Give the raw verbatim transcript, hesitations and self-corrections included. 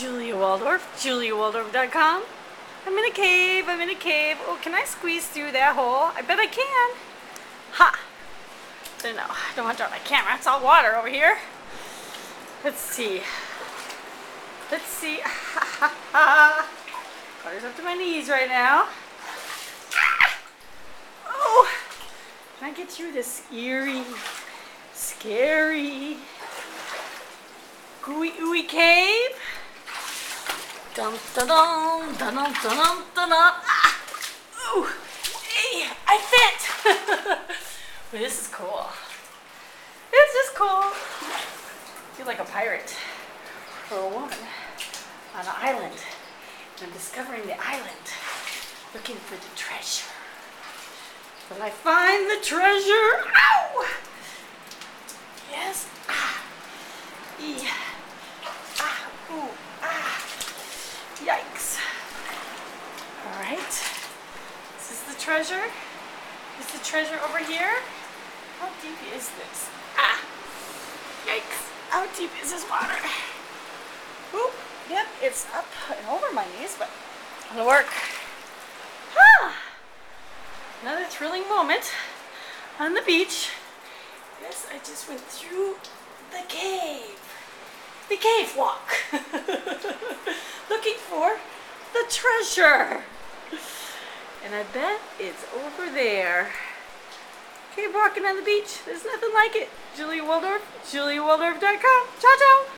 Julia Waldorf, julia waldorf dot com. I'm in a cave, I'm in a cave. Oh, can I squeeze through that hole? I bet I can. Ha! No, no, I don't want to drop my camera. It's all water over here. Let's see. Let's see. Ha ha ha. Water's up to my knees right now. Ah! Oh! Can I get through this eerie, scary, gooey ooey cave? Dum dum dum dum dum dum dum dum. Ah! Ooh! Hey, I fit! But this is cool. This is cool. I feel like a pirate or a woman on an island. And I'm discovering the island, looking for the treasure. Will I find the treasure? Ow! Yes. Ah. E. Ah. Ooh. Ah. Yikes. All right. This is the treasure. Is the treasure over here? How deep is this? Ah. Yikes. How deep is this water? Oop. Yep, it's up and over my knees, but it'll work. Ah. Another thrilling moment on the beach. Yes, I just went through the cave. The cave walk. Looking for the treasure. And I bet it's over there. Cave walking on the beach. There's nothing like it. Julia Waldorf, julia waldorf dot com. Ciao, ciao.